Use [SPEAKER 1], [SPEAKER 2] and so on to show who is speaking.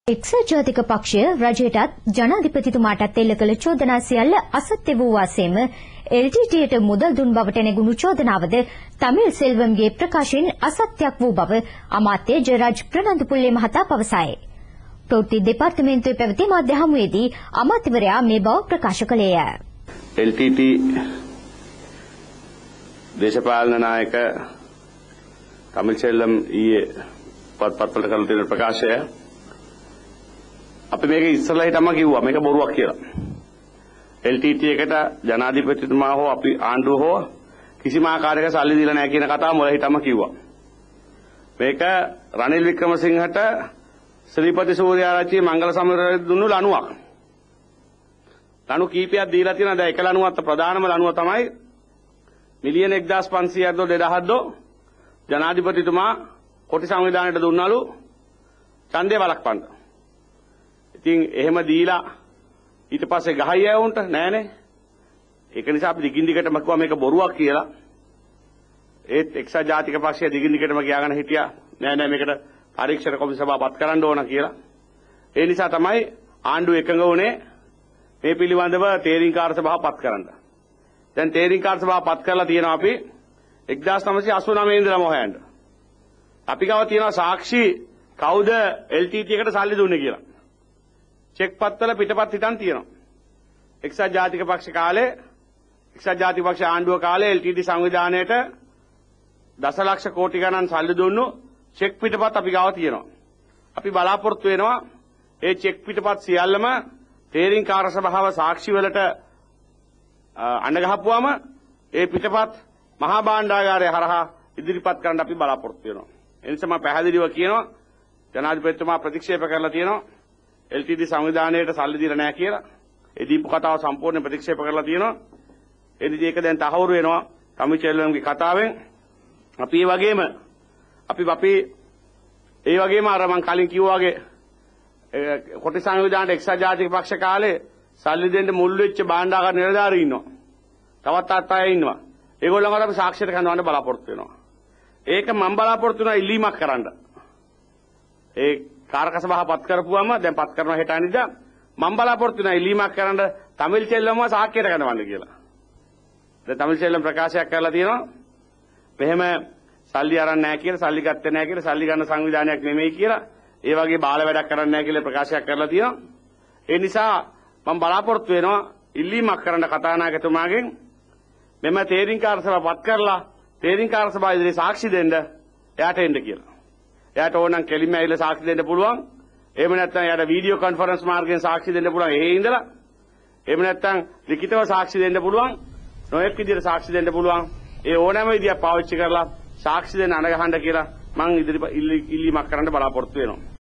[SPEAKER 1] එක්සත් ජාතික පක්ෂය රජයටත් ජනාධිපතිතුමාටත් එල්ල කළ චෝදනා සියල්ල අසත්‍ය වූ වාසේම LTTට මුදල් දුන් බවට නැගුණු චෝදනාවද තමිල් සෙල්වම්ගේ ප්‍රකාශයෙන් අසත්‍යයක් වූ බව අමාත්‍ය ජයරාජ් ප්‍රනන්දුපුල්ලේ මහතා පවසයි. ප්‍රවෘත්ති දෙපාර්තමේන්තුවේ පැවති මාධ්‍ය හමුවේදී අමාත්‍යවරයා මේ බව ප්‍රකාශ කළේය.
[SPEAKER 2] LTT දේශපාලන නායක තමිල් සෙල්වම් ඊයේ පත්වල කළ තියෙන ප්‍රකාශය අපි මේක ඉස්සරලා හිටම කිව්වා මේක බොරුවක් කියලා. LTT එකට ජනාධිපතිතුමා හෝ අපි ආණ්ඩුව හෝ කිසිම ආකාරයක සල්ලි දීලා නැහැ කියන කතාව මුල හිටම කිව්වා. මේක රනිල් වික්‍රමසිංහට ශ්‍රීපති සූර්යාරච්චි මංගල සමරවැල් දුන්නු ලණුවක්. ලණු කීපයක් දීලා තියෙනවා. දැන් එක ලණුවක් ප්‍රධානම ලණුව තමයි මිලියන 1500ක් දෝ 2000ක් දෝ ජනාධිපතිතුමා කොටි සංවිධානයට දුන්නලු ඡන්දය වළක්වන්න. ඉතින් එහෙම දීලා ඊට පස්සේ ගහයි ඇවුන්ට නෑනේ. ඒක නිසා අපි දිගින් දිගටම කිව්වා මේක බොරුවක් කියලා. ඒත් එක්සත් ජාතික පක්ෂය දිගින් දිගටම කියාගෙන හිටියා නෑ මේකට පරීක්ෂණ කොමිසම සභාව පත් කරන්න ඕන කියලා. ඒ නිසා තමයි ආණ්ඩුව එකඟ වුණේ මේ පිළිබඳව තේරීම්කාර සභාව පත් කරන්න. දැන් තේරීම්කාර සභාව පත් කරලා තියෙනවා අපි 1989 ඉඳලම හොයන්න. අපි ගාව තියෙනවා සාක්ෂි කවුද LTT එකට සල්ලි දුන්නේ කියලා. චෙක් පත්වල පිටපත් හිටන් තියෙනවා. එක්සත් ජාතික පක්ෂ කාලේ එක්සත් ජාතික පක්ෂ ආණ්ඩුව කාලේ LTT සංවිධානයේට දසලක්ෂ කෝටි ගණන් සල්ලි දුන්නු චෙක් පිටපත් අපි ගාව තියෙනවා. අපි බලාපොරොත්තු වෙනවා ඒ චෙක් පිටපත් සියල්ලම තේරීම්කාර සභාව සාක්ෂි වලට අඬගහපුවාම ඒ පිටපත් මහා භාණ්ඩාගාරය හරහා ඉදිරිපත් කරන්න අපි බලාපොරොත්තු වෙනවා. ඒ නිසා මම පැහැදිලිව කියනවා ජනාධිපතිතුමා ප්‍රතික්ෂේප කරලා තියෙනවා LTT සංවිධානයේට සල්ලි දීලා නැහැ කියලා. ඒ දීපු කතාව සම්පූර්ණ ප්‍රතික්ෂේප කරලා තියෙනවා. ඒ නිසා ඒක දැන් තහවුරු වෙනවා තමිල් සෙල්වම්ගේ කතාවෙන්. අපි ඒ වගේම අර මම කලින් කිව්වා වගේ කොටි සංවිධානයේ එක්සත් ජාතික පක්ෂ කාලේ සල්ලි දෙන්න මුල් වෙච්ච භාණ්ඩාගාර නිලධාරීන් ඉන්නවා. තවත් අය ඉන්නවා. ඒගොල්ලන්ට අපි සාක්ෂියට කඳවන්න බලාපොරොත්තු වෙනවා. ඒක මම බලාපොරොත්තු වෙනවා ඉල්ලීමක් කරන්න. ඒ කාරක සභාව පත් කරපුවම දැන් පත් කරනවා හෙට අනිද්දා මම බලාපොරොත්තු වෙනවා ඉල්ලීමක් කරන්න තමිල් සෙල්වම්ව සාක්ෂියට ගන්නවන්න කියලා. දැන් තමිල් සෙල්වම් ප්‍රකාශයක් කරලා තියෙනවා. මෙහෙම සල්ලි අරන් නැහැ කියලා සල්ලි ගත්තේ නැහැ කියලා සල්ලි ගන්න සංවිධානයක් නෙමෙයි කියලා ඒ වගේ බාල වැඩක් කරන්නේ නැහැ කියලා ප්‍රකාශයක් කරලා තියෙනවා. ඒ නිසා මම බලාපොරොත්තු වෙනවා ඉල්ලීමක් කරන්න කතානායකතුමාගෙන් මෙම තේරීම්කාර සභාව පත් කරලා තේරීම්කාර සභාව ඉදිරියේ සාක්ෂි දෙන්න එයාට එන්න කියලා. එයාට ඕනනම් කෙලින්ම ඇවිල්ලා සාක්ෂි දෙන්න පුළුවන්. එහෙම නැත්නම් එයාට වීඩියෝ කොන්ෆරන්ස් මාර්ගයෙන් සාක්ෂි දෙන්න පුළුවන්. එහෙ ඉඳලා. එහෙම නැත්නම් ලිඛිතව සාක්ෂි දෙන්න පුළුවන්. නොයෙක් විදිහට සාක්ෂි දෙන්න පුළුවන්. ඒ ඕනෑම විදියක් පාවිච්චි කරලා සාක්ෂි දෙන්න අඬ ගහන්න කියලා මම ඉල්ලීමක් කරන්න බලාපොරොත්තු වෙනවා.